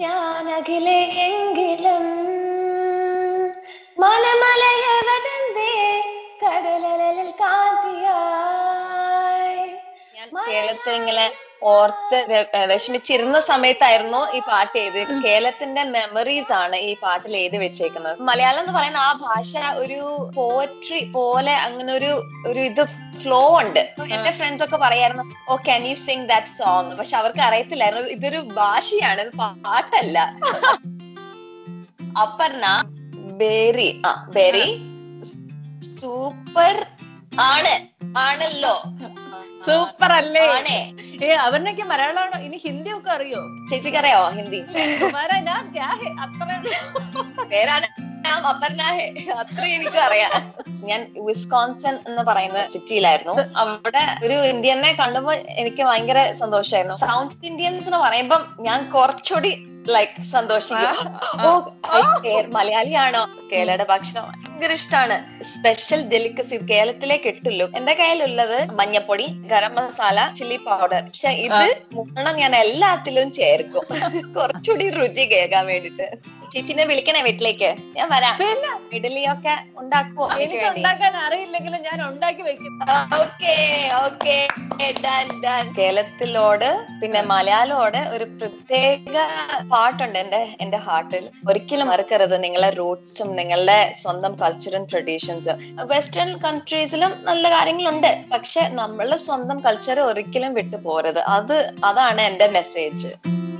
ഞാൻ അഖിലെയെങ്കിലും മനമലയവതന്തേ കടലലൽ കാന്തിയായി. ഞാൻ കേരളത്തിൽ ഇങ്ങനെ ഓർത്ത് വിഷമിച്ചിരുന്ന സമയത്തായിരുന്നു ഈ പാട്ട് എഴുതി. കേരളത്തിന്റെ മെമ്മറീസ് ആണ് ഈ പാട്ടിൽ എഴുതി വെച്ചേക്കുന്നത്. മലയാളം എന്ന് പറയുന്ന ആ ഭാഷ ഒരു പോയട്രി പോലെ അങ്ങനെ ഒരു ഇത് ഫ്ലോ ഉണ്ട്. എന്റെ ഫ്രണ്ട്സ് ഒക്കെ പറയായിരുന്നു, oh can you sing that song, പക്ഷെ അവർക്ക് അറിയത്തില്ലായിരുന്നു ഇതൊരു ഭാഷയാണ്, ഇത് പാട്ടല്ല. അപർണ ബെറി സൂപ്പർ ആണല്ലോ. സൂപ്പർ അല്ലേ? അവരിനൊക്കെ മലയാളമാണോ? ഇനി ഹിന്ദി ഒക്കെ അറിയോ? ചേച്ചിക്ക് അറിയോ ഹിന്ദി? പേരാണ് അപർണ, അത്ര എനിക്കും അറിയാം. ഞാൻ വിസ്കോൺസൺ എന്ന് പറയുന്ന സിറ്റിയിലായിരുന്നു. അവിടെ ഒരു ഇന്ത്യനെ കണ്ടപ്പോ എനിക്ക് ഭയങ്കര സന്തോഷമായിരുന്നു. സൗത്ത് ഇന്ത്യൻസ് എന്ന് പറയുമ്പം ഞാൻ കുറച്ചുകൂടി ലൈക്ക് സന്തോഷിക്കും. മലയാളിയാണോ? കേരളയുടെ ഭക്ഷണം ഭയങ്കര ഇഷ്ടമാണ്. സ്പെഷ്യൽ ഡെലിക്കസി കേരളത്തിലെ കിട്ടുള്ളൂ. എന്റെ കയ്യിലുള്ളത് മഞ്ഞപ്പൊടി, ഗരം മസാല, ചില്ലി പൗഡർ. പക്ഷെ ഇത് മൂന്നെണ്ണം ഞാൻ എല്ലാത്തിലും ചേർക്കും, കുറച്ചുകൂടി രുചി കേൾക്കാൻ വേണ്ടിട്ട്. ചേച്ചിനെ വിളിക്കണേ വീട്ടിലേക്ക്, ഞാൻ വരാം. ഇഡലിയൊക്കെ ഉണ്ടാക്കുവോ? എനിക്ക് ഉണ്ടാക്കാൻ അറിയില്ലെങ്കിലും ഞാൻ ഉണ്ടാക്കി വെക്കും. ഓക്കെ. കേരളത്തിലോട് പിന്നെ മലയാളോട് ഒരു പ്രത്യേക പാട്ടുണ്ട് എന്റെ ഹാർട്ടിൽ. ഒരിക്കലും മറക്കരുത് നിങ്ങളെ റൂട്ട്സും നിങ്ങളുടെ സ്വന്തം കൾച്ചറും ട്രഡീഷൻസും. വെസ്റ്റേൺ കൺട്രീസിലും നല്ല കാര്യങ്ങളുണ്ട്, പക്ഷെ നമ്മളുടെ സ്വന്തം കൾച്ചർ ഒരിക്കലും വിട്ടു പോരുത്. അതാണ് എന്റെ message.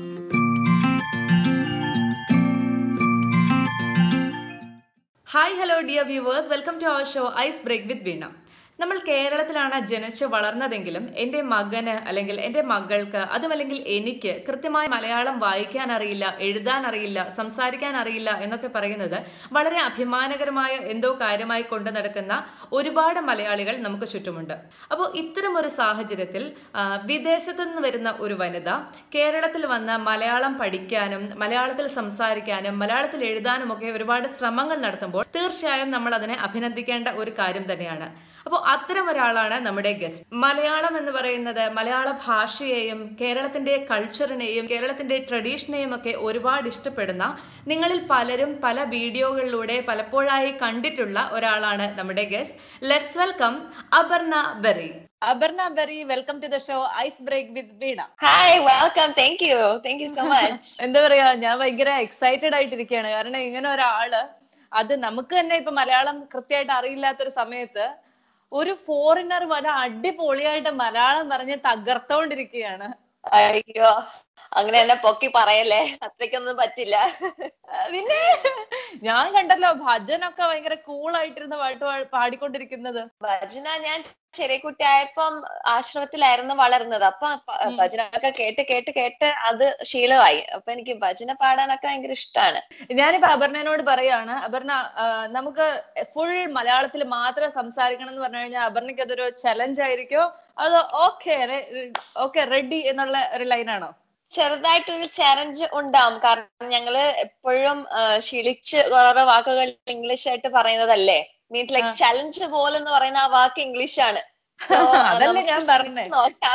Hi hello dear viewers, welcome to our show Ice Break with Veena. നമ്മൾ കേരളത്തിലാണ് ജനിച്ച് വളർന്നതെങ്കിലും എൻ്റെ മകന് അല്ലെങ്കിൽ എൻ്റെ മകൾക്ക്, അതുമല്ലെങ്കിൽ എനിക്ക് കൃത്യമായി മലയാളം വായിക്കാൻ അറിയില്ല, എഴുതാൻ അറിയില്ല, സംസാരിക്കാൻ അറിയില്ല എന്നൊക്കെ പറയുന്നത് വളരെ അഭിമാനകരമായ എന്തോ കാര്യമായി കൊണ്ടു നടക്കുന്ന ഒരുപാട് മലയാളികൾ നമുക്ക് ചുറ്റുമുണ്ട്. അപ്പോൾ ഇത്തരം ഒരു സാഹചര്യത്തിൽ വിദേശത്തു നിന്ന് വരുന്ന ഒരു വനിത കേരളത്തിൽ വന്ന് മലയാളം പഠിക്കാനും മലയാളത്തിൽ സംസാരിക്കാനും മലയാളത്തിൽ എഴുതാനും ഒക്കെ ഒരുപാട് ശ്രമങ്ങൾ നടത്തുമ്പോൾ തീർച്ചയായും നമ്മൾ അതിനെ അഭിനന്ദിക്കേണ്ട ഒരു കാര്യം തന്നെയാണ്. അപ്പോൾ അത്തരം ഒരാളാണ് നമ്മുടെ ഗസ്റ്റ്. മലയാളം എന്ന് പറയുന്നത് മലയാള ഭാഷയെയും കേരളത്തിന്റെ കൾച്ചറിനെയും കേരളത്തിന്റെ ട്രഡീഷനെയും ഒക്കെ ഒരുപാട് ഇഷ്ടപ്പെടുന്ന, നിങ്ങളിൽ പലരും പല വീഡിയോകളിലൂടെ പലപ്പോഴായി കണ്ടിട്ടുള്ള ഒരാളാണ് നമ്മുടെ guest. Let's welcome Aparna Berry. Aparna Berry, welcome to the show Ice Break with Veena. Hi, welcome. Thank you so much. എന്താ പറയാ, ഞാൻ ഭയങ്കര എക്സൈറ്റഡ് ആയിട്ടിരിക്കുകയാണ്. കാരണം ഇങ്ങനെ ഒരാള്, അത് നമുക്ക് തന്നെ ഇപ്പൊ മലയാളം കൃത്യമായിട്ട് അറിയില്ലാത്തൊരു സമയത്ത് ഒരു ഫോറിനർ വരെ അടിപൊളിയായിട്ട് മലയാളം പറഞ്ഞ് തകർത്തോണ്ടിരിക്കുകയാണ്. അയ്യോ, അങ്ങനെ എന്നെ പൊക്കി പറയല്ലേ, അത്രയ്ക്കൊന്നും പറ്റില്ല. പിന്നെ ഞാൻ കണ്ടല്ലോ ഭജനൊക്കെ ഭയങ്കര കൂളായിട്ടിരുന്ന പാട്ട് പാടിക്കൊണ്ടിരിക്കുന്നത്. ഭജന ഞാൻ ചെറിയ കുട്ടിയായപ്പം ആശ്രമത്തിലായിരുന്നു വളർന്നത്. അപ്പൊ ഭജനൊക്കെ കേട്ട് അത് ശീലമായി. അപ്പൊ എനിക്ക് ഭജന പാടാനൊക്കെ ഭയങ്കര ഇഷ്ടമാണ്. ഞാനിപ്പോ അപർണനോട് പറയാണ്, അപർണ നമുക്ക് ഫുൾ മലയാളത്തിൽ മാത്രം സംസാരിക്കണം എന്ന് പറഞ്ഞു കഴിഞ്ഞാൽ അപർണയ്ക്ക് അതൊരു ചലഞ്ച് ആയിരിക്കോ, അത് ഓക്കെ റെഡി എന്നുള്ള ഒരു ലൈനാണോ? ചെറുതായിട്ടൊരു ചാലഞ്ച് ഉണ്ടാവും. കാരണം ഞങ്ങള് എപ്പോഴും ശീലിച്ച് വേറെ വാക്കുകൾ ഇംഗ്ലീഷ് ആയിട്ട് പറയുന്നതല്ലേ. മീൻസ് ലൈക്ക് ചലഞ്ച് പോലെ എന്ന് പറയുന്ന ആ വാക്ക് ഇംഗ്ലീഷ് ആണ്. അതല്ലേ ഞാൻ പറഞ്ഞേ. നോക്കാം.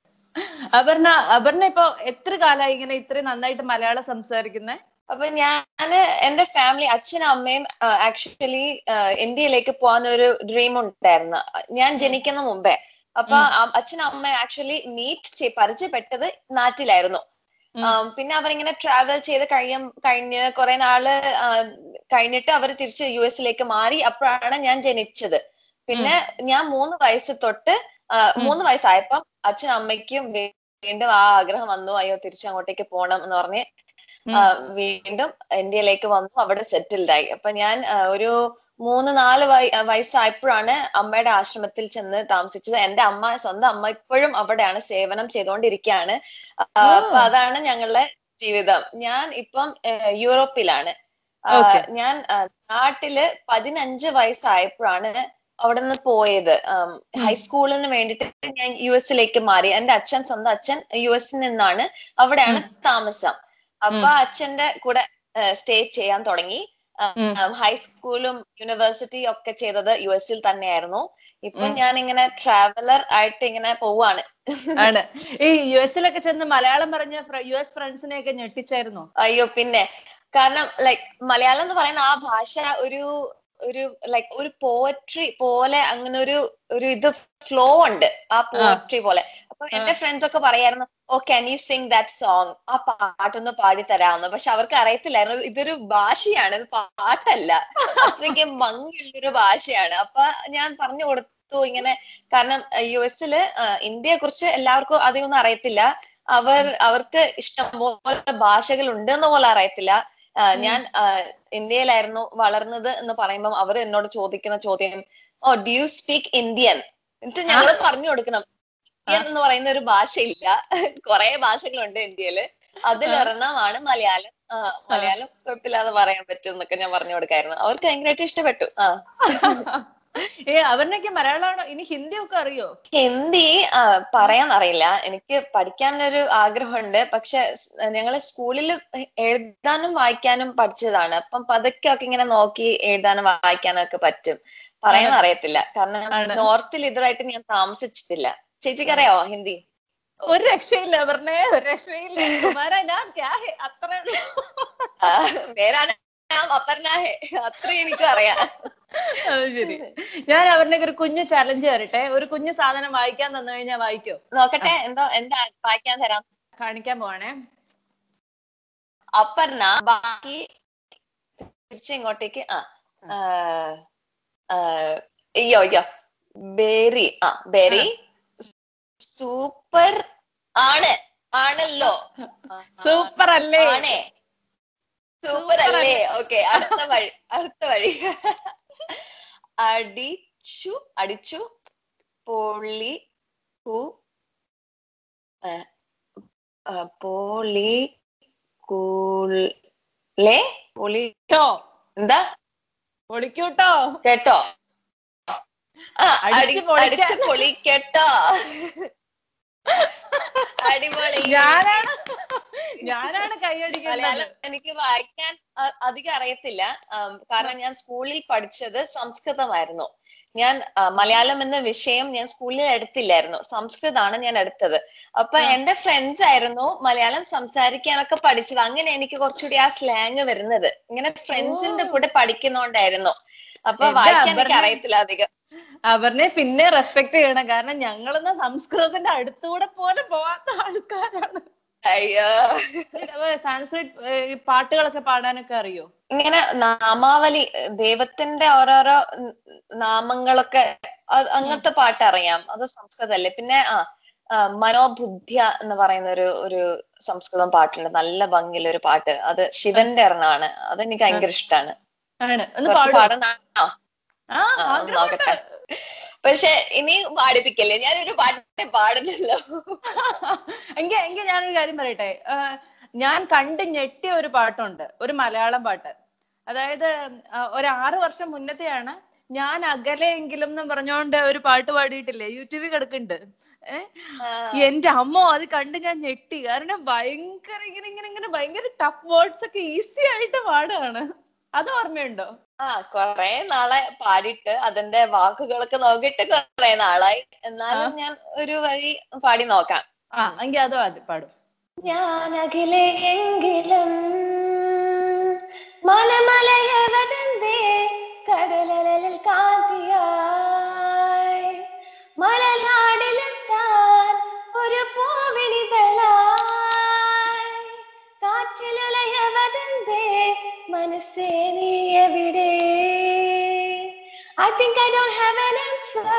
അപർണ ഇപ്പൊ എത്ര കാലമായി ഇങ്ങനെ ഇത്രയും നന്നായിട്ട് മലയാളം സംസാരിക്കുന്നേ? അപ്പൊ ഞാന് എന്റെ ഫാമിലി, അച്ഛനും അമ്മയും ആക്ച്വലി ഇന്ത്യയിലേക്ക് പോകാനൊരു ഡ്രീം ഉണ്ടായിരുന്നു ഞാൻ ജനിക്കുന്ന മുമ്പേ. അപ്പൊ അച്ഛനും അമ്മ ആക്ച്വലി മീറ്റ് പരിചയപ്പെട്ടത് നാട്ടിലായിരുന്നു. പിന്നെ അവരിങ്ങനെ ട്രാവൽ ചെയ്ത് കഴിഞ്ഞ് കുറെ നാള് കഴിഞ്ഞിട്ട് അവർ തിരിച്ച് US മാറി. അപ്പോഴാണ് ഞാൻ ജനിച്ചത്. പിന്നെ ഞാൻ 3 വയസ്സ് തൊട്ട് 3 വയസ്സായപ്പം അച്ഛനും അമ്മയ്ക്കും വീണ്ടും ആ ആഗ്രഹം വന്നു, അയ്യോ തിരിച്ചങ്ങോട്ടേക്ക് പോണം എന്ന് പറഞ്ഞ് വീണ്ടും ഇന്ത്യയിലേക്ക് വന്നു, അവിടെ സെറ്റിൽഡ് ആയി. അപ്പൊ ഞാൻ ഒരു 3-4 വയസ്സായപ്പോഴാണ് അമ്മയുടെ ആശ്രമത്തിൽ ചെന്ന് താമസിച്ചത്. എന്റെ സ്വന്തം അമ്മ ഇപ്പോഴും അവിടെയാണ് സേവനം ചെയ്തുകൊണ്ടിരിക്കുകയാണ്. അപ്പൊ അതാണ് ഞങ്ങളുടെ ജീവിതം. ഞാൻ ഇപ്പം യൂറോപ്പിലാണ്. ഞാൻ നാട്ടില് 15 വയസ്സായപ്പോഴാണ് അവിടെ നിന്ന് പോയത്. ഹൈസ്കൂളിന് വേണ്ടിട്ട് ഞാൻ US മാറി. എന്റെ സ്വന്തം അച്ഛൻ US നിന്നാണ്, അവിടെയാണ് താമസം. അപ്പൊ അച്ഛന്റെ കൂടെ സ്റ്റേ ചെയ്യാൻ തുടങ്ങി. ഹൈസ്കൂളും യൂണിവേഴ്സിറ്റിയും ഒക്കെ ചെയ്തത് US തന്നെയായിരുന്നു. ഇപ്പൊ ഞാൻ ഇങ്ങനെ ട്രാവലർ ആയിട്ട് ഇങ്ങനെ പോവാണ്. ആണ്. ഈ US ചെന്ന് മലയാളം പറഞ്ഞ US ഫ്രണ്ട്സിനെയൊക്കെ ഞെട്ടിച്ചായിരുന്നോ? അയ്യോ പിന്നെ, കാരണം ലൈക് മലയാളം എന്ന് പറയുന്ന ആ ഭാഷ ഒരു ലൈക് ഒരു പോയട്രി പോലെ, അങ്ങനെ ഒരു ഇത് ഫ്ലോ ഉണ്ട് ആ പോയട്രി പോലെ. അപ്പൊ എന്റെ ഫ്രണ്ട്സ് ഒക്കെ പറയായിരുന്നു, oh can you sing that song, ആ പാട്ടൊന്ന് പാടി തരാമെന്ന്. പക്ഷെ അവർക്ക് അറിയത്തില്ലായിരുന്നു ഇതൊരു ഭാഷയാണ്, ഇത് പാട്ടല്ല, അത്രയ്ക്ക് ഭംഗിയുള്ളൊരു ഭാഷയാണ്. അപ്പൊ ഞാൻ പറഞ്ഞു കൊടുത്തു ഇങ്ങനെ, കാരണം US ഇന്ത്യയെ കുറിച്ച് എല്ലാവർക്കും അധികമൊന്നും അറിയത്തില്ല. അവർക്ക് ഇഷ്ടംപോലെ ഭാഷകൾ ഉണ്ടെന്ന് പോലെ അറിയത്തില്ല. ഞാൻ ഇന്ത്യയിലായിരുന്നു വളർന്നത് എന്ന് പറയുമ്പോൾ അവർ എന്നോട് ചോദിക്കുന്ന ചോദ്യം, oh do you speak Indian? എന്നിട്ട് ഞങ്ങൾ പറഞ്ഞു കൊടുക്കണം, ഇന്ത്യൻ എന്ന് പറയുന്ന ഒരു ഭാഷയില്ല, കുറെ ഭാഷകളുണ്ട് ഇന്ത്യയില്, അതിലൊരെണ്ണമാണ് മലയാളം. മലയാളം കുഴപ്പമില്ലാതെ പറയാൻ പറ്റും എന്നൊക്കെ ഞാൻ പറഞ്ഞു കൊടുക്കായിരുന്നു. അവർക്ക് ഭയങ്കരമായിട്ട് ഇഷ്ടപ്പെട്ടു. അവരിനൊക്കെ മലയാളമാണോ? ഇനി ഹിന്ദി ഒക്കെ അറിയോ? ഹിന്ദി പറയാൻ അറിയില്ല. എനിക്ക് പഠിക്കാനൊരു ആഗ്രഹമുണ്ട്. പക്ഷെ ഞങ്ങള് സ്കൂളിൽ എഴുതാനും വായിക്കാനും പഠിച്ചതാണ്. അപ്പം പതുക്കെ ഒക്കെ ഇങ്ങനെ നോക്കി എഴുതാനും വായിക്കാനും ഒക്കെ പറ്റും. പറയാൻ അറിയത്തില്ല, കാരണം നോർത്തിൽ ഇതുവരായിട്ട് ഞാൻ താമസിച്ചിട്ടില്ല. ചേച്ചിക്ക് അറിയാവോ ഹിന്ദി? ഒരു രക്ഷയില്ല പറഞ്ഞേ, ഒരു രക്ഷയില്ല. അത്രേ അത്ര എനിക്കും അറിയാം. അത് ശരി. ഞാൻ അവരുടെ ഒരു കുഞ്ഞു ചലഞ്ച് തരട്ടെ. ഒരു കുഞ്ഞു സാധനം വായിക്കാൻ തന്നു കഴിഞ്ഞാൽ വായിക്കോ? നോക്കട്ടെ, എന്താ വായിക്കാൻ തരാം. കാണിക്കാൻ പോവാണേ. അപർണ ബാക്കി തിരിച്ചിങ്ങോട്ടേക്ക്. അയ്യോ ബെറി. ബെറി സൂപ്പർ ആണല്ലോ. സൂപ്പർ അല്ലേ? ആണേ, സൂപ്പർ അല്ലേ? ഓക്കെ, അടുത്ത വഴി. അടിച്ചു പൊളി പൊളിക്കോ? എന്താ പൊളിക്കൂട്ടോ കേട്ടോ? അടിച്ചു പൊളിക്കട്ടോ. അടിപൊളി. ഞാനാണ് കൈയടിക്കുന്നത്. മലയാളം എനിക്ക് വായിക്കാൻ അധികം അറിയത്തില്ല, കാരണം ഞാൻ സ്കൂളിൽ പഠിച്ചത് സംസ്കൃതമായിരുന്നു. ഞാൻ മലയാളം എന്ന വിഷയം ഞാൻ സ്കൂളിൽ എടുത്തില്ലായിരുന്നു, സംസ്കൃതമാണ് ഞാൻ എടുത്തത്. അപ്പൊ എന്റെ ഫ്രണ്ട്സ് ആയിരുന്നു മലയാളം സംസാരിക്കാനൊക്കെ പഠിച്ചത്. അങ്ങനെ എനിക്ക് കുറച്ചുകൂടി ആ സ്ലാങ് വരുന്നത് ഇങ്ങനെ ഫ്രണ്ട്സിന്റെ കൂടെ പഠിക്കുന്നോണ്ടായിരുന്നു. അപ്പൊ വായിക്കാൻ എനിക്ക് അറിയത്തില്ല അധികം. അവരെ പിന്നെ റെസ്പെക്ട് ചെയ്യണം, കാരണം ഞങ്ങളൊന്നും സംസ്കൃതത്തിന്റെ അടുത്തൂടെ പോലെ പോവാത്ത ആൾക്കാരാണ്. അയ്യോ. സാൻസ്ക്രിറ്റ് പാട്ടുകളൊക്കെ പാടാനൊക്കെ അറിയോ? ഇങ്ങനെ നാമാവലി, ദൈവത്തിന്റെ ഓരോരോ നാമങ്ങളൊക്കെ, അങ്ങനത്തെ പാട്ട് അറിയാം. അത് സംസ്കൃതല്ലേ. പിന്നെ മനോബുദ്ധ്യ എന്ന് പറയുന്ന ഒരു സംസ്കൃതം പാട്ടുണ്ട്, നല്ല ഭംഗിയുള്ള ഒരു പാട്ട്. അത് ശിവന്റെ എണ്ണാണ്. അതെനിക്ക് ഭയങ്കര ഇഷ്ടമാണ്. നോക്കട്ടെ. പക്ഷെ ഇനി പാടിപ്പിക്കല്ലേ, ഞാനൊരു പാട്ടേ പാടുന്നല്ലോ. എങ്കിൽ ഞാനൊരു കാര്യം പറയട്ടെ. ഞാൻ കണ്ട് ഞെട്ടിയ ഒരു പാട്ടുണ്ട്, ഒരു മലയാളം പാട്ട്. അതായത് ഒരു 6 വർഷം മുന്നത്തെയാണ്. ഞാൻ അകലെയെങ്കിലും എന്ന് പറഞ്ഞോണ്ട് ഒരു പാട്ട് പാടിയിട്ടില്ലേ, യൂട്യൂബിൽ കിടക്കുന്നുണ്ട്. എന്റെ അമ്മോ, അത് കണ്ട് ഞാൻ ഞെട്ടി. കാരണം ഭയങ്കര ഇങ്ങനെ ഭയങ്കര ടഫ് വേർഡ്സ് ഒക്കെ ഈസി ആയിട്ട് പാടുകയാണ്. അത് ഓർമ്മയുണ്ടോ? കൊറേ നാളെ പാടിയിട്ട് അതിന്റെ വാക്കുകളൊക്കെ നോക്കിയിട്ട് കൊറേ നാളായി. എന്നാലും ഞാൻ ഒരു വഴി പാടി നോക്കാം. എങ്കിൽ അതോ പാടും. ഞാൻ അഖിലെങ്കിലും മനമലയവതന്തേ കടലലൽ കാന്തിയായി മലനാടിലെത്താൻ ഒരു പൂവിനിതളായി കാറ്റിലുലയവതന്തേ മനസ്സേ നീ എവിടെ? I think I don't have an answer.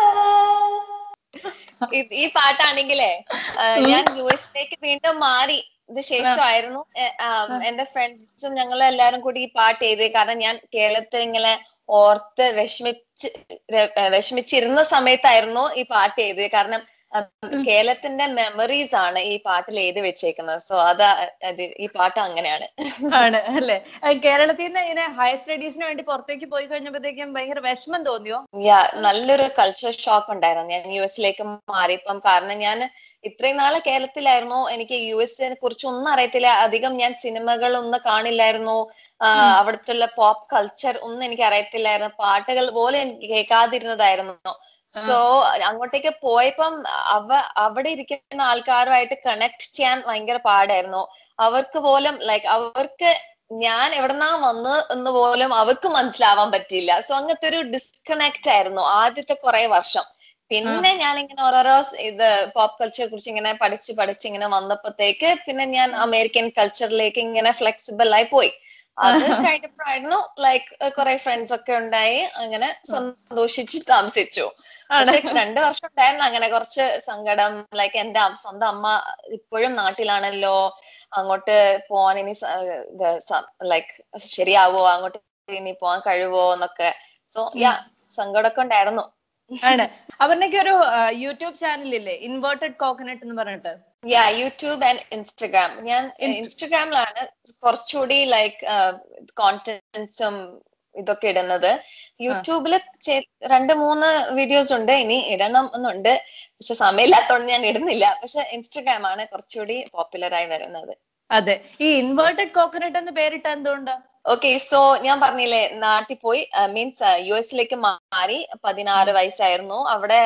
ഈ പാട്ടാണെങ്കിലേ ഞാൻ US വീണ്ടും മാറി ഇത് ശേഷമായിരുന്നു എന്റെ ഫ്രണ്ട്സും ഞങ്ങളും എല്ലാരും കൂടി ഈ പാട്ട് ചെയ്തത്. കാരണം ഞാൻ കേരളത്തിൽ ഇങ്ങനെ ഓർത്ത് വിഷമിച്ചിരുന്ന സമയത്തായിരുന്നു ഈ പാട്ട് ചെയ്തത്. കാരണം കേരളത്തിന്റെ മെമ്മറീസ് ആണ് ഈ പാട്ടിൽ എഴുതി വെച്ചേക്കുന്നത്. സോ ഈ പാട്ട് അങ്ങനെയാണ്. ആണ് അല്ലെ? കേരളത്തിൽ നിന്ന് ഇങ്ങനെ ഹയർ സ്റ്റഡീസിന് വേണ്ടി പുറത്തേക്ക് പോയി കഴിഞ്ഞപ്പോഴത്തേക്കും ഭയങ്കര വിഷമം തോന്നിയോ? നല്ലൊരു കൾച്ചർ ഷോക്ക് ഉണ്ടായിരുന്നു ഞാൻ US-ലേക്ക് മാറിയപ്പം. കാരണം ഞാൻ ഇത്രയും നാളെ കേരളത്തിലായിരുന്നു, എനിക്ക് US-നെ കുറിച്ച് ഒന്നും അറിയത്തില്ല, അധികം ഞാൻ സിനിമകളൊന്നും കാണില്ലായിരുന്നു, അവിടുത്തെ പോപ്പ് കൾച്ചർ ഒന്നും എനിക്ക് അറിയത്തില്ലായിരുന്നു, പാട്ടുകൾ പോലും എനിക്ക് കേൾക്കാതിരുന്നതായിരുന്നു. സോ അങ്ങോട്ടേക്ക് പോയപ്പം അവിടെ ഇരിക്കുന്ന ആൾക്കാരുമായിട്ട് കണക്ട് ചെയ്യാൻ ഭയങ്കര പാടായിരുന്നു. അവർക്ക് പോലും അവർക്ക് ഞാൻ എവിടെന്നാ വന്ന് എന്ന് പോലും അവർക്ക് മനസ്സിലാവാൻ പറ്റില്ല. സോ അങ്ങനത്തെ ഒരു ഡിസ്കണക്ട് ആയിരുന്നു ആദ്യത്തെ കുറെ വർഷം. പിന്നെ ഞാൻ ഇങ്ങനെ ഓരോരോ പോപ്പ് കൾച്ചറെ കുറിച്ച് ഇങ്ങനെ പഠിച്ച് ഇങ്ങനെ വന്നപ്പോഴത്തേക്ക് പിന്നെ ഞാൻ അമേരിക്കൻ കൾച്ചറിലേക്ക് ഇങ്ങനെ ഫ്ലെക്സിബിൾ ആയി പോയി. അത് കഴിഞ്ഞപ്പോഴായിരുന്നു കുറെ ഫ്രണ്ട്സ് ഒക്കെ ഉണ്ടായി, അങ്ങനെ സന്തോഷിച്ച് താമസിച്ചു. പക്ഷെ 2 വർഷം ഉണ്ടായിരുന്നു അങ്ങനെ കുറച്ച് സങ്കടം. എന്റെ സ്വന്തം അമ്മ ഇപ്പോഴും നാട്ടിലാണല്ലോ, അങ്ങോട്ട് പോവാൻ ഇനി ശരിയാവോ, അങ്ങോട്ട് ഇനി പോവാൻ കഴിവോ എന്നൊക്കെ. സോ സങ്കടമൊക്കെ ഉണ്ടായിരുന്നു. ആണ്. അവരുടെയൊക്കെ ഒരു യൂട്യൂബ് ചാനലില്ലേ, ഇൻവേർട്ടഡ് കോക്കനട്ട് എന്ന് പറഞ്ഞിട്ട്? YouTube and Instagram. ഞാൻ ഇൻസ്റ്റഗ്രാമിലാണ് കുറച്ചുകൂടി കോണ്ടന്റ്സും ഇതൊക്കെ ഇടുന്നത്. യൂട്യൂബില് 2-3 വീഡിയോസ് ഉണ്ട്, ഇനി ഇടണം എന്നുണ്ട്, പക്ഷെ സമയമില്ലാത്തതുകൊണ്ട് ഞാൻ ഇടുന്നില്ല. പക്ഷെ ഇൻസ്റ്റഗ്രാം ആണ് കുറച്ചുകൂടി പോപ്പുലർ ആയി വരുന്നത്. അതെ. ഈ ഇൻവേർട്ടഡ് കോക്കനട്ട് എന്ന് പേരിട്ട എന്തുകൊണ്ടാ? ഓക്കെ, സോ ഞാൻ പറഞ്ഞില്ലേ നാട്ടിൽ പോയി, മീൻസ് US-ലേക്ക് മാറി 16 വയസ്സായിരുന്നു. അവിടെ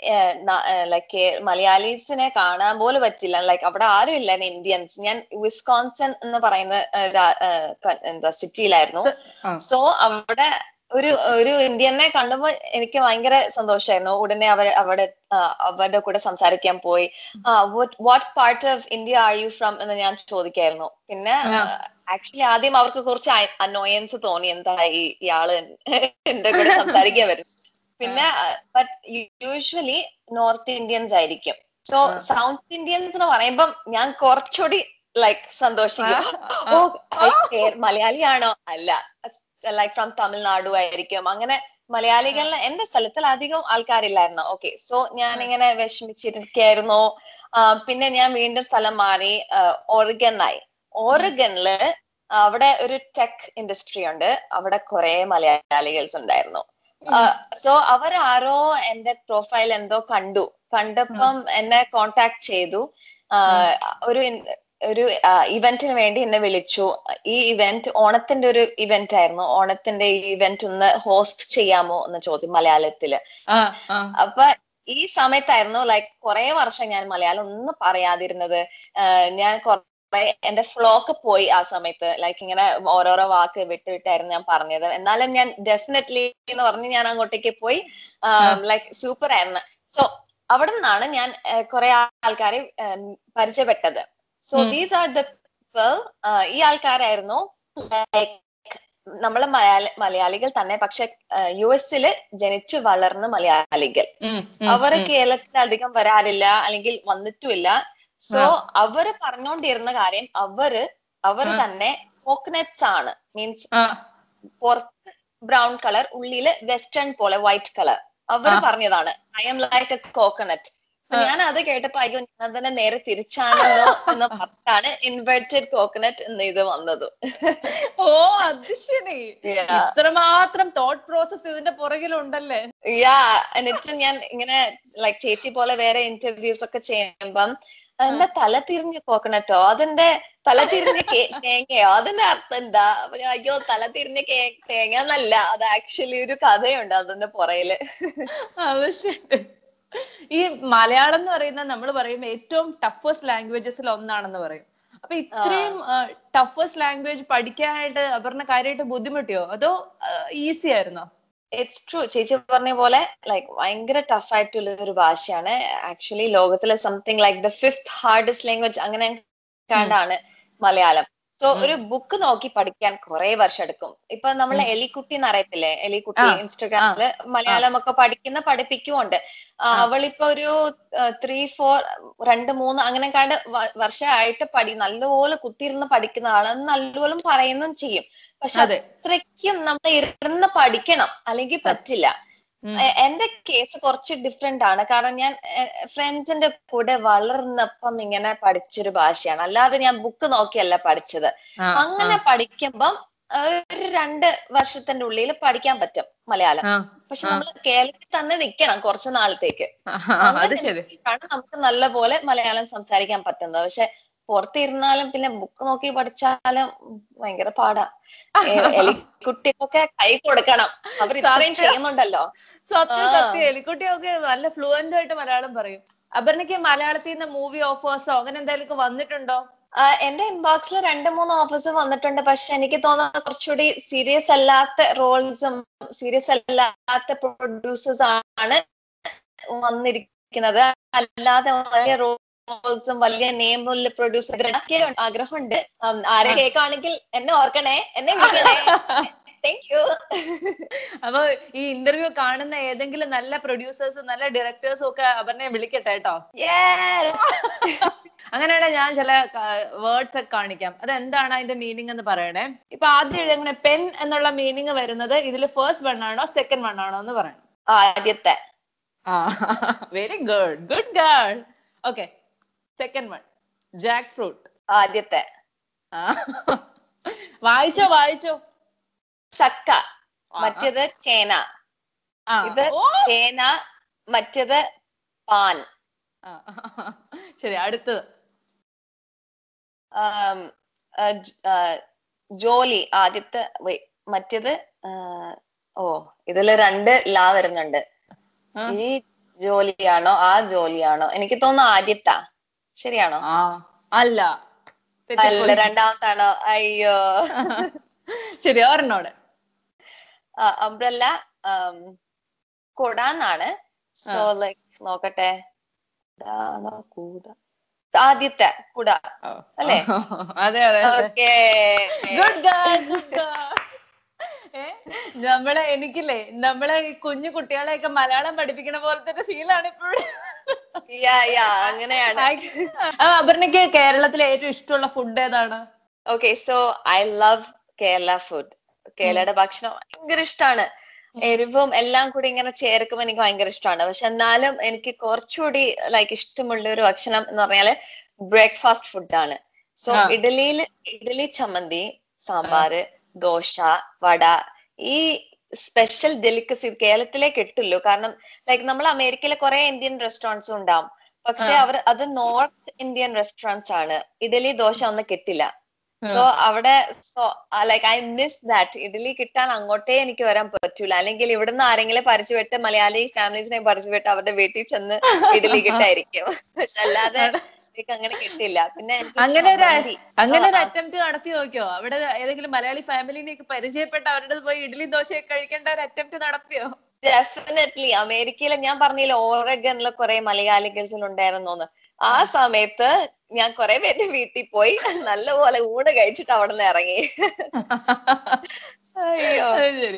മലയാളീസിനെ കാണാൻ പോലും പറ്റില്ല. അവിടെ ആരും ഇല്ല ഇന്ത്യൻസ്. ഞാൻ വിസ്കോൺസൺ എന്ന് പറയുന്ന സിറ്റിയിലായിരുന്നു. സോ അവിടെ ഒരു ഇന്ത്യനെ കണ്ടപ്പോ എനിക്ക് ഭയങ്കര സന്തോഷമായിരുന്നു. ഉടനെ അവരുടെ കൂടെ സംസാരിക്കാൻ പോയി. What part of India are you from എന്ന് ഞാൻ ചോദിക്കായിരുന്നു. പിന്നെ ആക്ച്വലി ആദ്യം അവർക്ക് കുറച്ച് അനോയൻസ് തോന്നി, എന്താ ഇയാള് എന്റെ കൂടെ സംസാരിക്കാൻ വരും. പിന്നെ ബട്ട് യൂഷ്വലി നോർത്ത് ഇന്ത്യൻസ് ആയിരിക്കും. സോ സൗത്ത് ഇന്ത്യൻസ് എന്ന് പറയുമ്പം ഞാൻ കുറച്ചുകൂടി സന്തോഷിക്കും. മലയാളിയാണോ? അല്ല, ഫ്രം തമിഴ്നാടു ആയിരിക്കും. അങ്ങനെ മലയാളികളിൽ എന്റെ സ്ഥലത്തിൽ അധികം ആൾക്കാരില്ലായിരുന്നു. ഓക്കെ, സോ ഞാനിങ്ങനെ വിഷമിച്ചിരിക്കായിരുന്നു. പിന്നെ ഞാൻ വീണ്ടും സ്ഥലം മാറി, ഓറിഗനായി. ഓറിഗനില് അവിടെ ഒരു ടെക് ഇൻഡസ്ട്രി ഉണ്ട്, അവിടെ കുറെ മലയാളികൾസ് ഉണ്ടായിരുന്നു. സോ അവരാരോ എന്റെ പ്രൊഫൈൽ എന്തോ കണ്ടപ്പം എന്നെ കോണ്ടാക്ട് ചെയ്തു. ഒരു ഇവന്റിന് വേണ്ടി എന്നെ വിളിച്ചു. ഈ ഇവന്റ് ഓണത്തിന്റെ ഒരു ഇവന്റ് ആയിരുന്നു. ഓണത്തിന്റെ ഈ ഇവന്റ് ഒന്ന് ഹോസ്റ്റ് ചെയ്യാമോ എന്ന് ചോദിച്ചു മലയാളത്തില്. അപ്പൊ ഈ സമയത്തായിരുന്നു കുറെ വർഷം ഞാൻ മലയാളം ഒന്നും പറയാതിരുന്നത്. ഞാൻ എന്റെ ഫ്ലോക്ക് പോയി ആ സമയത്ത്. ഇങ്ങനെ ഓരോരോ വാക്ക് വിട്ടായിരുന്നു ഞാൻ പറഞ്ഞത്. എന്നാലും ഞാൻ ഡെഫിനറ്റ്ലി എന്ന് പറഞ്ഞ് ഞാൻ അങ്ങോട്ടേക്ക് പോയി. സൂപ്പർ ആയിരുന്നു. സോ അവിടെ നിന്നാണ് ഞാൻ കുറെ ആൾക്കാരെ പരിചയപ്പെട്ടത്. So these are the people. ഈ ആൾക്കാരായിരുന്നു നമ്മളെ മലയാളികൾ തന്നെ, പക്ഷെ US-ല് ജനിച്ചു വളർന്ന മലയാളികൾ. അവർ കേരളത്തിൽ അധികം വരാറില്ല, അല്ലെങ്കിൽ വന്നിട്ടുമില്ല. സോ അവര് പറഞ്ഞോണ്ടിരുന്ന കാര്യം, അവര് തന്നെ കോക്കനട്ട്സ് ആണ്. മീൻസ് പുറത്ത് ബ്രൗൺ കളർ, ഉള്ളില് വെസ്റ്റേൺ പോലെ വൈറ്റ് കളർ. അവര് പറഞ്ഞതാണ് I am like a coconut. ഞാൻ അത് കേട്ടപ്പോ അയ്യോ ഞാൻ തന്നെ നേരെ തിരിച്ചാണല്ലോ എന്ന് പറഞ്ഞാണ് ഇൻവെർട്ടഡ് കോക്കനട്ട് എന്ന് ഇത് വന്നത്. ഓ, അത് ശരി. ഇത്രമാത്രം തോട്ട് പ്രോസസ് ഇതിന്റെ പുറകിലുണ്ടല്ലേ? എന്നിട്ട് ഞാൻ ഇങ്ങനെ ചേച്ചി പോലെ വേറെ ഇന്റർവ്യൂസ് ഒക്കെ ചെയ്യുമ്പം എന്താ തല തിരിഞ്ഞ കോക്കനട്ടോ, അതിന്റെ തല തിരിഞ്ഞ തേങ്ങയോ, അതിന്റെ അർത്ഥം എന്താ? അയ്യോ, തല തിരിഞ്ഞ തേങ്ങ എന്നല്ല, അത് ആക്ച്വലി ഒരു കഥയുണ്ട് അതിന്റെ പുറയില്. ഈ മലയാളം എന്ന് പറയുന്നത് നമ്മൾ പറയും ഏറ്റവും ടഫസ്റ്റ് ലാംഗ്വേജസിൽ ഒന്നാണെന്ന് പറയും. അപ്പൊ ഇത്രയും ടഫസ്റ്റ് ലാംഗ്വേജ് പഠിക്കാനായിട്ട് അപർണ കാര്യമായിട്ട് ബുദ്ധിമുട്ടിയോ, അതോ ഈസി ആയിരുന്നോ? ഇറ്റ്സ് ട്രൂ, ചേച്ചി പറഞ്ഞ പോലെ ഭയങ്കര ടഫ് ആയിട്ടുള്ള ഒരു ഭാഷയാണ്. ആക്ച്വലി ലോകത്തിലെ something the 5th hardest language അങ്ങനെ കണ്ടാണ് മലയാളം. സോ ഒരു ബുക്ക് നോക്കി പഠിക്കാൻ കുറെ വർഷം എടുക്കും. ഇപ്പൊ നമ്മളെ എലിക്കുട്ടി എന്ന് അറിയത്തില്ലേ, എലിക്കുട്ടി ഇൻസ്റ്റഗ്രാമില് മലയാളം ഒക്കെ പഠിപ്പിക്കുന്നുണ്ട്. അവളിപ്പോ ഒരു 2-3 അങ്ങനെ കണ്ട് വർഷമായിട്ട് നല്ലപോലെ കുത്തിയിരുന്ന് പഠിക്കുന്ന ആളാണ്, നല്ലപോലെ പറയുന്നതും ചെയ്യും. പക്ഷെ അത്രയ്ക്കും നമ്മൾ ഇരുന്ന് പഠിക്കണം, അല്ലെങ്കിൽ പറ്റില്ല. എന്റെ കേസ് കുറച്ച് ഡിഫറെന്റ് ആണ്. കാരണം ഞാൻ ഫ്രണ്ട്സിന്റെ കൂടെ വളർന്നപ്പം ഇങ്ങനെ പഠിച്ചൊരു ഭാഷയാണ്, അല്ലാതെ ഞാൻ ബുക്ക് നോക്കിയല്ല പഠിച്ചത്. അങ്ങനെ പഠിക്കുമ്പം ഒരു 2 വർഷത്തിന്റെ ഉള്ളിൽ പഠിക്കാൻ പറ്റും മലയാളം. പക്ഷെ നമ്മൾ കേരളത്തിൽ തന്നെ നിൽക്കണം കുറച്ചു നാളത്തേക്ക്. അങ്ങനെയാണ് നമുക്ക് നല്ല പോലെ മലയാളം സംസാരിക്കാൻ പറ്റുന്നത്. പക്ഷെ പുറത്തിരുന്നാലും പിന്നെ ബുക്ക് നോക്കി പഠിച്ചാലും ഭയങ്കര പാടാ. എലിക്കുട്ടിക്കൊക്കെ കൈ കൊടുക്കണം, അവർ ഇത്രയും ചെയ്യുന്നുണ്ടല്ലോ. സത്യം എലിക്കുട്ടിയൊക്കെ നല്ല ഫ്ലുവന്റ് ആയിട്ട് മലയാളം പറയും. അപർണയ്ക്ക് മലയാളത്തിൽ നിന്ന് മൂവി ഓഫേഴ്സോ അങ്ങനെ എന്തെങ്കിലും വന്നിട്ടുണ്ടോ? എന്റെ ഇൻബോക്സിൽ 2-3 ഓഫേഴ്സ് വന്നിട്ടുണ്ട്. പക്ഷെ എനിക്ക് തോന്നുന്നത് കുറച്ചുകൂടി സീരിയസ് അല്ലാത്ത റോൾസും സീരിയസ് അല്ലാത്ത പ്രൊഡ്യൂസേഴ്സ് ആണ് വന്നിരിക്കുന്നത്. അല്ലാതെ വലിയ റോൾസും വലിയ നെയിമുള്ള പ്രൊഡ്യൂസർ ആഗ്രഹമുണ്ട്. ആരെ കേൾക്കുകയാണെങ്കിൽ എന്നെ ഓർക്കണേ, എന്നെ വിളിക്കണേ. Thank you. അപ്പൊ ഈ ഇന്റർവ്യൂ കാണുന്ന ഏതെങ്കിലും നല്ല പ്രൊഡ്യൂസേഴ്സും നല്ല ഡയറക്ടേഴ്സും ഒക്കെ അപർണയെ വിളിക്കട്ടെ കേട്ടോ. അങ്ങനെയാണെങ്കിൽ ഞാൻ ചില വേർഡ്സ് ഒക്കെ കാണിക്കാം, അത് എന്താണ് അതിന്റെ മീനിങ് എന്ന് പറയണേ. ഇപ്പൊ ആദ്യം എങ്ങനെ പെൻ എന്നുള്ള മീനിങ് വരുന്നത് ഇതിൽ ഫസ്റ്റ് വൺ ആണോ സെക്കൻഡ് വൺ ആണോ എന്ന് പറയണം. ആദ്യത്തെ. Very good, good girl. Okay, second one jackfruit. ആദ്യത്തെ. വായിച്ചോ. ചക്ക, മറ്റേത് ചേന. ഇത് ചേന, മറ്റേത് പാൻ. ശരി, അടുത്തത് ജോലി. ആദ്യത്തെ മറ്റേത് ഇതില് 2 ലാ വരുന്നുണ്ട്. ഈ ജോലിയാണോ ആ ജോലിയാണോ? എനിക്ക് തോന്നുന്നു ആദ്യത്താ. ശരിയാണോ? അല്ല, രണ്ടാമത്താണോ? അയ്യോ. ശരി, ഒരെണ്ണോടെ. അംബ്രല്ല കൊടാന്നാണ്. സോ ലൈക്ക് നോക്കട്ടെ, ആദ്യത്തെ കുട അല്ലേ? അതെ. Okay, good girl, good girl. എനിക്കില്ലേ നമ്മളെ ഈ കുഞ്ഞു കുട്ടികളെയൊക്കെ മലയാളം പഠിപ്പിക്കണ പോലത്തെ ഒരു ഫീലാണ് ഇപ്പോഴും. അങ്ങനെയാണ്. അപർണയ്ക്ക് കേരളത്തിലെ ഏറ്റവും ഇഷ്ടമുള്ള ഫുഡ് ഏതാണ്? Okay, so I love Kerala food. കേരളയുടെ ഭക്ഷണം ഭയങ്കര ഇഷ്ടമാണ്. എരിവും എല്ലാം കൂടി ഇങ്ങനെ ചേർക്കുമ്പോൾ എനിക്ക് ഭയങ്കര ഇഷ്ടമാണ്. പക്ഷെ എന്നാലും എനിക്ക് കുറച്ചുകൂടി ഇഷ്ടമുള്ള ഒരു ഭക്ഷണം എന്ന് പറഞ്ഞാല് ബ്രേക്ക്ഫാസ്റ്റ് ഫുഡാണ്. സോ ഇഡലി, ചമ്മന്തി, സാമ്പാറ്, ദോശ, വട, ഈ സ്പെഷ്യൽ ഡെലിക്കസി കേരളത്തിലേ കിട്ടുള്ളൂ. കാരണം നമ്മൾ അമേരിക്കയിലെ കുറെ ഇന്ത്യൻ റെസ്റ്റോറൻറ്റ്സ് ഉണ്ടാവും, പക്ഷെ അത് നോർത്ത് ഇന്ത്യൻ റെസ്റ്റോറൻറ്റ്സ് ആണ്. ഇഡലി, ദോശ ഒന്നും കിട്ടില്ല. സോ അവിടെ ഐ മിസ് ദാറ്റ്. ഇഡലി കിട്ടാൻ അങ്ങോട്ടേ എനിക്ക് വരാൻ പറ്റൂല. അല്ലെങ്കിൽ ഇവിടുന്ന് ആരെങ്കിലും പരിചയപ്പെട്ട് മലയാളി ഫാമിലീസിനെ പരിചയപ്പെട്ട് അവരുടെ വീട്ടിൽ ചെന്ന് ഇഡലി കിട്ടായിരിക്കും. പക്ഷെ അല്ലാതെ അങ്ങനെ കിട്ടില്ല. പിന്നെ അങ്ങനെ ഒരു അറ്റംപ്റ്റ് നടത്തി നോക്കിയോ? അവിടെ ഏതെങ്കിലും മലയാളി ഫാമിലിനെ പരിചയപ്പെട്ട് അവരുടെ പോയി ഇഡലി ദോശയൊക്കെ കഴിക്കേണ്ട ഒരു അറ്റംപ്റ്റ് നടത്തിയോ? ഡെഫിനറ്റ്ലി. അമേരിക്കയിൽ ഞാൻ പറഞ്ഞില്ല, ഓറഗണിലെ കുറെ മലയാളി ഗൾസിൽ ഉണ്ടായിരുന്നോന്ന്. ആ സമയത്ത് ഞാൻ കുറെ പേരുടെ വീട്ടിൽ പോയി നല്ലപോലെ ഊണ് കഴിച്ചിട്ട് അവിടെ നിന്ന് ഇറങ്ങി. അയ്യോ.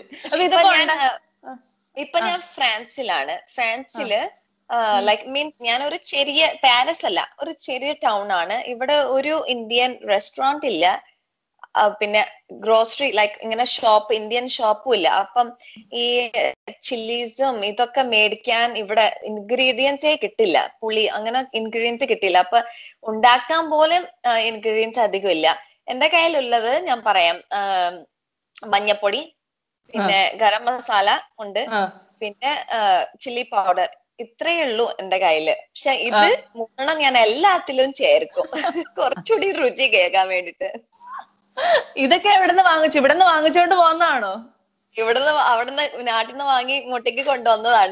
ഇപ്പൊ ഞാൻ ഫ്രാൻസിലാണ്. ഫ്രാൻസില് മീൻസ് ഞാൻ ഒരു ചെറിയ പാരീസ് അല്ല, ഒരു ചെറിയ ടൗൺ ആണ്. ഇവിടെ ഒരു ഇന്ത്യൻ റെസ്റ്റോറന്റ് ഇല്ല. പിന്നെ ഗ്രോസറി ഇങ്ങനെ ഇന്ത്യൻ ഷോപ്പും ഇല്ല. അപ്പം ഈ ചില്ലീസും ഇതൊക്കെ മേടിക്കാൻ ഇവിടെ ഇൻഗ്രീഡിയൻസേ കിട്ടില്ല. പുളി അങ്ങനെ ഇൻഗ്രീഡിയൻസ് കിട്ടില്ല. അപ്പൊ ഉണ്ടാക്കാൻ പോലും ഇൻഗ്രീഡിയൻസ് അധികം ഇല്ല. എന്റെ കയ്യിലുള്ളത് ഞാൻ പറയാം. മഞ്ഞപ്പൊടി, പിന്നെ ഗരം മസാല ഉണ്ട്, പിന്നെ ചില്ലി പൗഡർ. ഇത്രയേ ഉള്ളൂ എന്റെ കയ്യില്. പക്ഷെ ഇത് 3 ഞാൻ എല്ലാത്തിലും ചേർക്കും, കുറച്ചുകൂടി രുചി കേൾക്കാൻ വേണ്ടിട്ട്. ഇതൊക്കെ എവിടുന്ന് വാങ്ങിച്ചു? ഇവിടുന്ന് വാങ്ങിച്ചോണ്ട് പോകുന്നതാണോ? അവിടുന്ന് നാട്ടിൽ നിന്ന് വാങ്ങി ഇങ്ങോട്ടേക്ക് കൊണ്ടുവന്നതാണ്.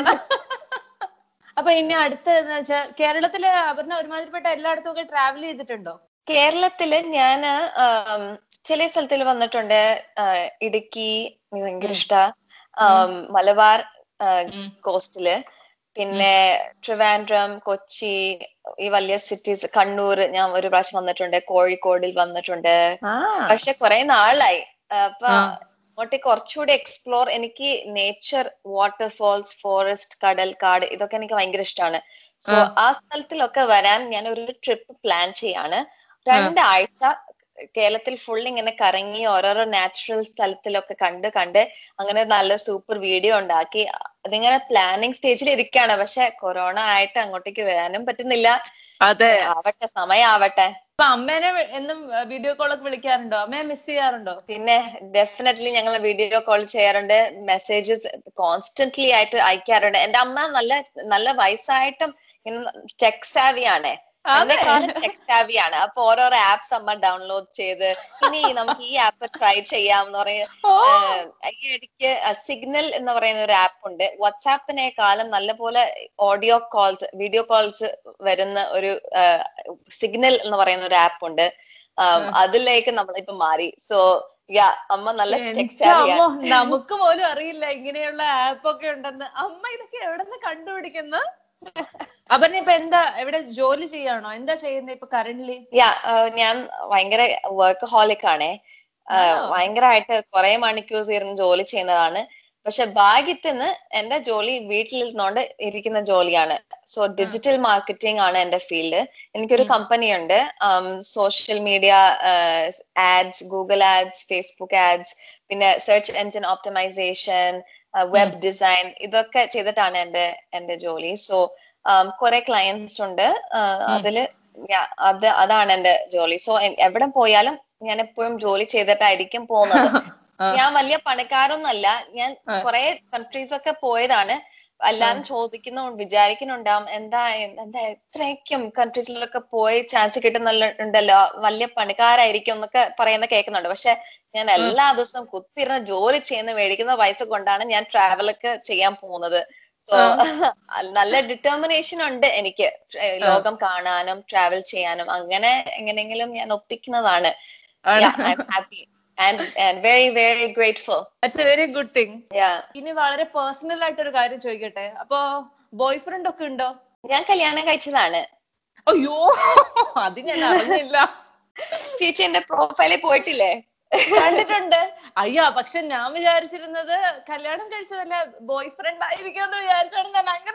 അപ്പൊ ഇനി അടുത്തതെന്ന് വെച്ചാൽ കേരളത്തില് അപർണ ഒരുമാതിരിപ്പെട്ട എല്ലായിടത്തും ഒക്കെ ട്രാവൽ ചെയ്തിട്ടുണ്ടോ? കേരളത്തില് ഞാന് ചില സ്ഥലത്തിൽ വന്നിട്ടുണ്ട്. ഇടുക്കി ഭയങ്കര ഇഷ്ടാ. മലബാർ കോസ്റ്റില്, പിന്നെ ട്രിവാൻഡ്രം, കൊച്ചി, ഈ വലിയ സിറ്റീസ്, കണ്ണൂർ ഞാൻ ഒരു പ്രാവശ്യം വന്നിട്ടുണ്ട്. കോഴിക്കോടിൽ വന്നിട്ടുണ്ട്. പക്ഷെ കുറെ നാളായി. അപ്പൊ അങ്ങോട്ട് കുറച്ചുകൂടി എക്സ്പ്ലോർ, എനിക്ക് നേച്ചർ, വാട്ടർഫോൾസ്, ഫോറസ്റ്റ്, കടൽ, കാട് ഇതൊക്കെ എനിക്ക് ഭയങ്കര ഇഷ്ടമാണ്. സോ ആ സ്ഥലത്തിലൊക്കെ വരാൻ ഞാൻ ഒരു ട്രിപ്പ് പ്ലാൻ ചെയ്യാണ്. 2 ആഴ്ച കേരളത്തിൽ ഫുൾ ഇങ്ങനെ കറങ്ങി ഓരോരോ നാച്ചുറൽ സ്ഥലത്തിലൊക്കെ കണ്ട് അങ്ങനെ നല്ല സൂപ്പർ വീഡിയോ ഉണ്ടാക്കി. അതിങ്ങനെ പ്ലാനിങ് സ്റ്റേജിൽ ഇരിക്കുകയാണ്. പക്ഷെ കൊറോണ ആയിട്ട് അങ്ങോട്ടേക്ക് വരാനും പറ്റുന്നില്ല. അതെ. ആവട്ടെ, സമയാവട്ടെ. അപ്പൊ അമ്മേനെ എന്നും വീഡിയോ കോൾ ഒക്കെ വിളിക്കാറുണ്ടോ? അമ്മയെ മിസ് ചെയ്യാറുണ്ടോ? പിന്നെ ഡെഫിനറ്റ്ലി ഞങ്ങൾ വീഡിയോ കോൾ ചെയ്യാറുണ്ട്, മെസ്സേജസ് കോൺസ്റ്റന്റ്ലി ആയിട്ട് അയക്കാറുണ്ട്. എന്റെ അമ്മ നല്ല വയസ്സായിട്ടും ടെക് സാവിയാണ്, എന്നെക്കാളും ടെക് സാവിയാണ്. അപ്പൊ ഓരോരോ ആപ്സ് അമ്മ ഡൗൺലോഡ് ചെയ്ത് ഇനി നമുക്ക് ഈ ആപ്പ് ട്രൈ ചെയ്യാം എന്ന് പറയും. ഈ ഇടയ്ക്ക് സിഗ്നൽ എന്ന് പറയുന്ന ഒരു ആപ്പ് ഉണ്ട്. വാട്സാപ്പിനേക്കാളും നല്ലപോലെ ഓഡിയോ കോൾസ്, വീഡിയോ കോൾസ് വരുന്ന ഒരു സിഗ്നൽ എന്ന് പറയുന്ന ഒരു ആപ്പ് ഉണ്ട്. അതിലേക്ക് നമ്മളിപ്പോ മാറി. സോ യാ, അമ്മ നല്ല ടെക് സാവിയാണ്. നമുക്ക് പോലും അറിയില്ല ഇങ്ങനെയുള്ള ആപ്പ് ഒക്കെ ഉണ്ടെന്ന്. അമ്മ ഇതൊക്കെ എവിടെ നിന്ന് കണ്ടുപിടിക്കുന്ന? അപർണ ഇപ്പൊ എവിടെ ജോലി ചെയ്യാണോ? എന്താ ചെയ്യുന്നത് ഇപ്പൊ കറന്റ്ലി? യാ, ഞാൻ ഭയങ്കര വർക്കഹോളിക് ആണേ. ഭയങ്കരമായിട്ട് കുറെ മണിക്കൂർ ഇരുന്ന് ജോലി ചെയ്യുന്നതാണ്. പക്ഷെ ഭാഗ്യത്തിന് എന്റെ ജോലി വീട്ടിൽ ഇരുന്നോണ്ട് ഇരിക്കുന്ന ജോലിയാണ്. സോ ഡിജിറ്റൽ മാർക്കറ്റിംഗ് ആണ് എന്റെ ഫീൽഡ്. എനിക്കൊരു കമ്പനി ഉണ്ട്. Social media ads, Google ads, Facebook ads, പിന്നെ search engine optimisation, web design, ഇതൊക്കെ ചെയ്തിട്ടാണ് എന്റെ ജോലി. സോ കുറെ ക്ലയൻസ് ഉണ്ട് അതില്. അതാണ് എന്റെ ജോലി. സോ എവിടെ പോയാലും ഞാൻ എപ്പോഴും ജോലി ചെയ്തിട്ടായിരിക്കും പോകുന്നത്. ഞാൻ വലിയ പണക്കാരൊന്നല്ല. ഞാൻ കുറെ കൺട്രീസ് ഒക്കെ പോയതാണ്. എല്ലാരും വിചാരിക്കുന്നുണ്ടാവും എന്താ എത്രയ്ക്കും കൺട്രീസിലൊക്കെ പോയി ചാൻസ് കിട്ടുന്നുണ്ടല്ലോ, വലിയ പണക്കാരായിരിക്കും എന്നൊക്കെ പറയുന്ന കേൾക്കുന്നുണ്ട്. പക്ഷെ ഞാൻ എല്ലാ ദിവസവും കുത്തിരുന്ന് ജോലി ചെയ്യുന്ന മേടിക്കുന്ന പൈസ കൊണ്ടാണ് ഞാൻ ട്രാവലൊക്കെ ചെയ്യാൻ പോകുന്നത്. സോ നല്ല ഡിറ്റർമിനേഷൻ ഉണ്ട് എനിക്ക്, ലോകം കാണാനും ട്രാവൽ ചെയ്യാനും. അങ്ങനെ എങ്ങനെയെങ്കിലും ഞാൻ ഒപ്പിക്കുന്നതാണ്. Happy and very very grateful. That's a very good thing. Yeah. ഇനി വളരെ പേഴ്സണൽ ആയിട്ട് ഒരു കാര്യം ചോദിക്കട്ടെ. അപ്പൊ ബോയ് ഫ്രണ്ട് ഒക്കെ ഉണ്ടോ? ഞാൻ കല്യാണം കഴിച്ചതാണ്. അയ്യോ, അത് ഞാൻ അറിഞ്ഞില്ല. ചേച്ചി എന്റെ പ്രൊഫൈലിൽ പോയിട്ടില്ലേ? കണ്ടിട്ടുണ്ട്. അയ്യോ, പക്ഷെ ഞാൻ വിചാരിച്ചിരുന്നത് കല്യാണം കഴിച്ചതല്ല ബോയ് ഫ്രണ്ട് ആയിരിക്കും എന്ന് വിചാരിച്ചാണ് ഞാൻ അങ്ങനെ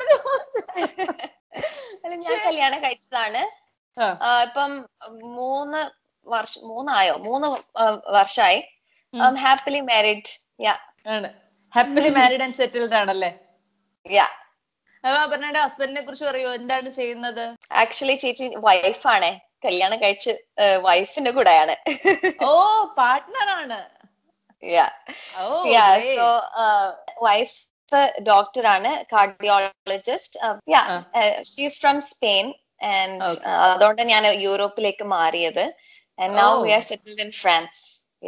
അല്ല, ഞാൻ കല്യാണം കഴിച്ചതാണ്. ഇപ്പം 3 വർഷമായി. Happily married. Happily married and settled ആണല്ലേ? അപർണയുടെ ഹസ്ബൻഡിനെ കുറിച്ച് പറയൂ, എന്താണ് ചെയ്യുന്നത്? ആക്ച്വലി ചേച്ചി വൈഫാണ്. കല്യാണം കഴിച്ച് വൈഫിന്റെ കൂടെയാണ്. ഓ, പാർട്ട്ണർ ആണ്. സോ വൈഫ് ഡോക്ടറാണ്, cardiologist. She's from Spain. And അതുകൊണ്ട് ഞാൻ യൂറോപ്പിലേക്ക് മാറിയത്. And now we are settled in France.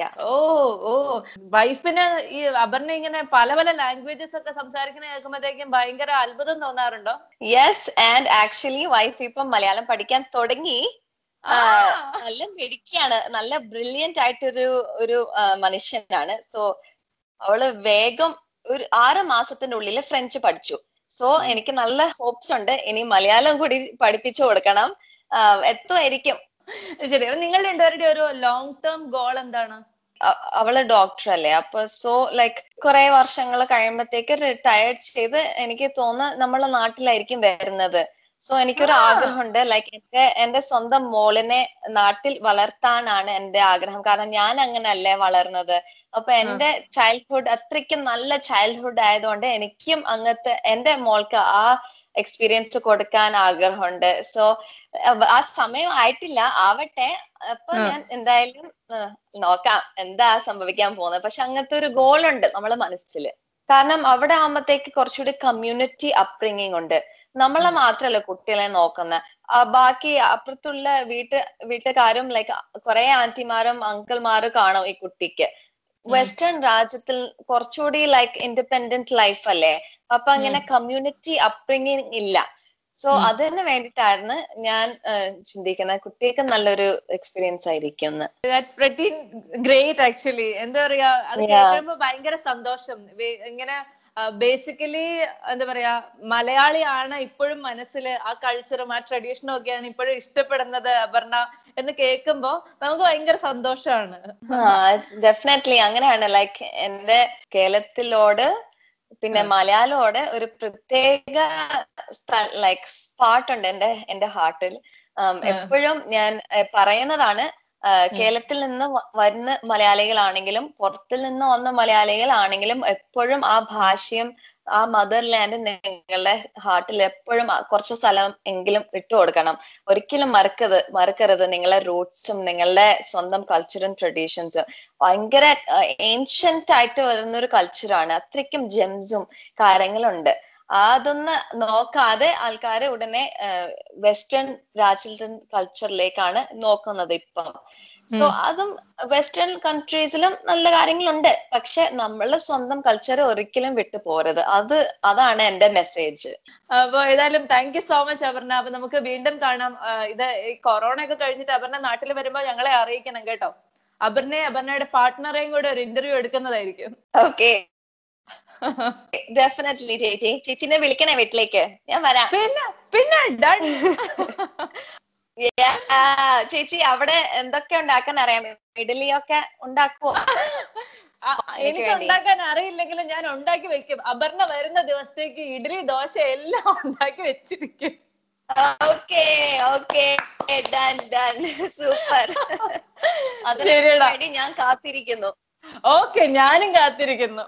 വൈഫിന് ഈ അപർണ ഇങ്ങനെ പല പല ലാംഗ്വേജസ് ഒക്കെ സംസാരിക്കുന്ന കേൾക്കുമ്പോഴത്തേക്കും ഭയങ്കര അത്ഭുതം തോന്നാറുണ്ടോ? യെസ്, ആൻഡ് ആക്ച്വലി വൈഫ് ഇപ്പം മലയാളം പഠിക്കാൻ തുടങ്ങി. നല്ല മിടുക്കിയാണ്, നല്ല ബ്രില്യന്റ് ആയിട്ടൊരു മനുഷ്യനാണ്. സോ അവള് വേഗം ഒരു 6 മാസത്തിനുള്ളിൽ ഫ്രഞ്ച് പഠിച്ചു. സോ എനിക്ക് നല്ല ഹോപ്സ് ഉണ്ട്, ഇനി മലയാളം കൂടി പഠിപ്പിച്ചു കൊടുക്കണം. എത്തുമായിരിക്കും. ശരി, നിങ്ങൾ രണ്ടുപേരുടെ ഒരു ലോങ് ടേം ഗോൾ എന്താണ്? അവള് ഡോക്ടർ അല്ലേ, അപ്പൊ സോ ലൈക്ക് കുറെ വർഷങ്ങൾ കഴിയുമ്പോഴത്തേക്ക് റിട്ടയർ ചെയ്ത് എനിക്ക് തോന്നുന്നു നമ്മളെ നാട്ടിലായിരിക്കും വരുന്നത്. സോ എനിക്കൊരു ആഗ്രഹമുണ്ട്, ലൈക്ക് എന്റെ സ്വന്തം മോളിനെ നാട്ടിൽ വളർത്താനാണ് എന്റെ ആഗ്രഹം. കാരണം ഞാൻ അങ്ങനല്ലേ വളർന്നത്. അപ്പൊ എന്റെ ചൈൽഡ്ഹുഡ് അത്രയ്ക്കും നല്ല ചൈൽഡ്ഹുഡ് ആയതുകൊണ്ട് എനിക്കും അങ്ങനത്തെ എന്റെ മോൾക്ക് ആ എക്സ്പീരിയൻസ് കൊടുക്കാൻ ആഗ്രഹമുണ്ട്. സോ ആ സമയം ആയിട്ടില്ല, ആവട്ടെ. അപ്പൊ ഞാൻ എന്തായാലും നോക്കാം എന്താ സംഭവിക്കാൻ പോകുന്നത്. പക്ഷെ അങ്ങനത്തെ ഒരു ഗോൾ ഉണ്ട് നമ്മളെ മനസ്സിൽ. കാരണം അവിടെ ആകുമ്പോഴത്തേക്ക് കുറച്ചുകൂടി കമ്മ്യൂണിറ്റി അപ്ബ്രിങ്ങിങ് ഉണ്ട്. നമ്മളെ മാത്രല്ല കുട്ടികളെ നോക്കുന്ന, ബാക്കി അപ്പുറത്തുള്ള വീട്ടുകാരും ലൈക്ക് കുറെ ആന്റിമാരും അങ്കിൾമാരും കാണും ഈ കുട്ടിക്ക്. വെസ്റ്റേൺ രാജ്യത്തിൽ കുറച്ചുകൂടി ലൈക്ക് ഇൻഡിപെൻഡന്റ് ലൈഫ് അല്ലേ, അപ്പൊ അങ്ങനെ കമ്മ്യൂണിറ്റി അപ്ബ്രിങ്ങിങ് ഇല്ല. സോ അതിന് വേണ്ടിയിട്ടായിരുന്നു ഞാൻ ചിന്തിക്കുന്നത്, കുട്ടിക്ക് നല്ലൊരു എക്സ്പീരിയൻസ് ആയിരിക്കും. Great actually. എന്താ പറയാ, അത് കേൾക്കുമ്പോ ഭയങ്കര സന്തോഷം. ഇങ്ങനെ ബേസിക്കലി എന്താ പറയാ, മലയാളിയാണ് ഇപ്പോഴും മനസ്സിൽ, ആ കൾച്ചറും ആ ട്രഡീഷനും ഒക്കെയാണ് ഇപ്പോഴും ഇഷ്ടപ്പെടുന്നത് അപർണ എന്ന് കേൾക്കുമ്പോ നമുക്ക് ഭയങ്കര സന്തോഷമാണ്. ഡെഫിനറ്റ്ലി അങ്ങനെയാണ്. ലൈക്ക് എന്റെ കേരളത്തിലോട് പിന്നെ മലയാളോട് ഒരു പ്രത്യേക ലൈക്ക് സ്പാട്ടുണ്ട് എന്റെ ഹാർട്ടിൽ. എപ്പോഴും ഞാൻ പറയുന്നതാണ്, കേരളത്തിൽ നിന്ന് വരുന്ന മലയാളികളാണെങ്കിലും പുറത്തു നിന്ന് വന്ന മലയാളികളാണെങ്കിലും എപ്പോഴും ആ ഭാഷയും ആ മദർ ലാൻഡ് നിങ്ങളുടെ ഹാർട്ടിൽ എപ്പോഴും കുറച്ച് സ്ഥലം എങ്കിലും ഇട്ടു കൊടുക്കണം. ഒരിക്കലും മറക്കരുത് നിങ്ങളുടെ റൂട്ട്സും നിങ്ങളുടെ സ്വന്തം കൾച്ചറും ട്രഡീഷൻസും. ഭയങ്കര ഏൻഷ്യന്റ് ആയിട്ട് വരുന്ന ഒരു കൾച്ചറാണ്. അത്രയ്ക്കും ജെംസും കാര്യങ്ങളുണ്ട്. അതൊന്ന് നോക്കാതെ ആൾക്കാര് ഉടനെ വെസ്റ്റേൺ രാജ്യത്തിൻ കൾച്ചറിലേക്കാണ് നോക്കുന്നത് ഇപ്പം. സോ അതും വെസ്റ്റേൺ കൺട്രീസിലും നല്ല കാര്യങ്ങളുണ്ട്. പക്ഷെ നമ്മളുടെ സ്വന്തം കൾച്ചർ ഒരിക്കലും വിട്ടു പോരുത്. അതാണ് എന്റെ മെസ്സേജ്. അപ്പൊ ഏതായാലും thank you so much Aparna. അപ്പൊ നമുക്ക് വീണ്ടും കാണാം. ഇത് ഈ കൊറോണ ഒക്കെ കഴിഞ്ഞിട്ട് അപർണ നാട്ടിൽ വരുമ്പോ ഞങ്ങളെ അറിയിക്കണം കേട്ടോ. അപർണയുടെ പാർട്ട്ണറെയും കൂടെ ഒരു ഇന്റർവ്യൂ എടുക്കുന്നതായിരിക്കും. ഓക്കെ, ഡെഫിനറ്റ്ലി ചേച്ചി. ചേച്ചിനെ വിളിക്കണേ വീട്ടിലേക്ക്, ഞാൻ വരാം. പിന്നെ ഡൺ. ചേച്ചി അവിടെ എന്തൊക്കെ ഉണ്ടാക്കാൻ അറിയാം? ഇഡലിയൊക്കെ ഉണ്ടാക്കുവോ? എനിക്ക് ഉണ്ടാക്കാൻ അറിയില്ലെങ്കിലും ഞാൻ ഉണ്ടാക്കി വെക്കും. അപർണ വരുന്ന ദിവസത്തേക്ക് ഇഡ്ഡലി ദോശ എല്ലാം ഉണ്ടാക്കി വെച്ചിരിക്കും. Okay okay, done done, super. അതിനുവേണ്ടി ഞാൻ കാത്തിരിക്കുന്നു. ഓക്കെ, ഞാനും കാത്തിരിക്കുന്നു.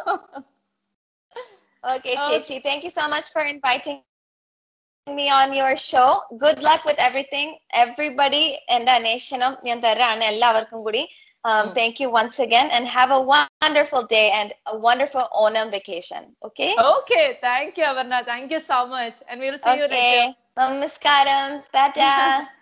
Okay, Chichi, thank you so much for inviting me on your show. Good luck with everything, everybody in the nation. ഞാൻ തരാണ് എല്ലാവർക്കും കൂടി. Thank you once again and have a wonderful day and a wonderful Onam vacation. Okay? Okay, thank you Avarna. Thank you so much and we'll see you later. Namaskaram. Tata.